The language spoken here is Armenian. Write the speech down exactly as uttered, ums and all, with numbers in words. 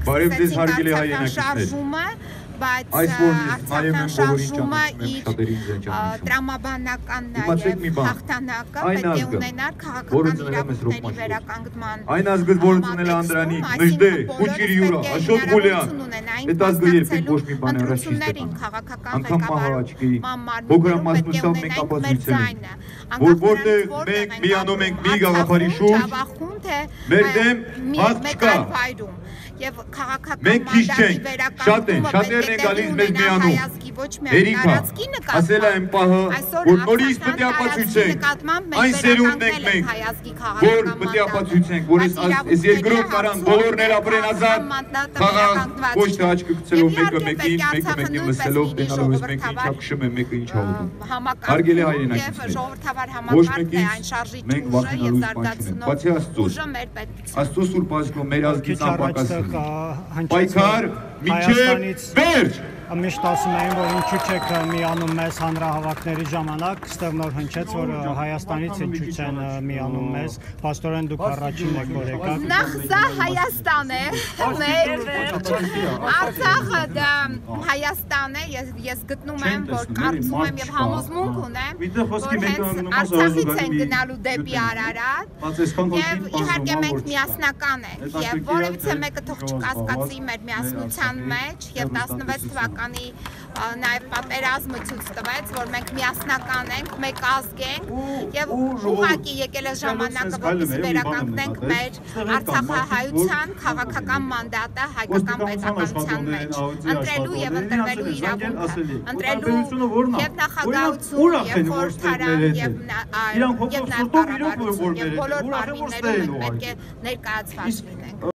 սկսեցինք Արցախյան շարժումը, բայց Արցախյան շարժումը իր տրամաբանական նաև հաղթանակը պետք է ունենար քաղաքական իրավունքների վերականգնման ընտրություններին քաղաքական ղեկավարման մարմիններում պետք է ունենանք մեր ձայնը, Որտեղ մենք միանում ենք մի գաղափարի շուրջ, մեր դեմ հատ չկա։ Եվ քաղաքական մենք քիչ չենք, շատ են, շատերն են գալիս մեզ միանում։ Երիքա, ասել եմ պահը, որ նորից պետք է ապացույցենք, այն սերունդն ենք մենք, որ պետք է ապացույցենք, որ այս երկրում կարան բոլորն էլ ապրեն ազատ, խաղաղ, ոչ թե աչքը գցելով մեկը մեկին, մեկը մեկին լսելով, տենալով ես մեկը ինչա քշում է, մեկը ինչա ուտում։ Հարգելի հայրենակիցներ, ոչ մեկից մենք վախենալու բան չունենք, բացի Աստծուց, Աստծո սուրբ ազգով մեր ազգից անպակաս պայքար մինչև վերջ։ Միշտ ասում էին, որ ինչու չեք միանում մեզ հանրահավաքների ժամանակ, ստեղ նոր հնչեց, որ Հայաստանից ինչու չեն միանում մեզ, փաստորեն դուք առաջին եք, որ եկաք։ Նախ սա Հայաստան է, Արցախը դա Հայաստան է, ես գտնում եմ, որ կարծում եմ եւ համոզմունք ունեմ, որ հենց Արցախից են գնալու դեպի Արարատ, եւ իհարկե մենք միասնական ենք, եւ որևիցե մեկը թող չկասկածի մեր միասնության մեջ, եւ տասնվեց թվականի նաև պատերազմը ցույց տվեց, որ մենք միասնական ենք, մեկ ազգ ենք եւ ուղղակի եկել է ժամանակը, որպեսզի վերականգնենք մեր Արցախահայության քաղաքական մանդատը հայկական պետականության մեջ, ընտրելու եւ ընտրվելու իրավունքը, ընտրելու եւ նախագահություն, եւ խորհրդարան, եւ եւ նաև կառավարություն, եւ բոլոր մարմիններում պետք է ներկայացված լինենք։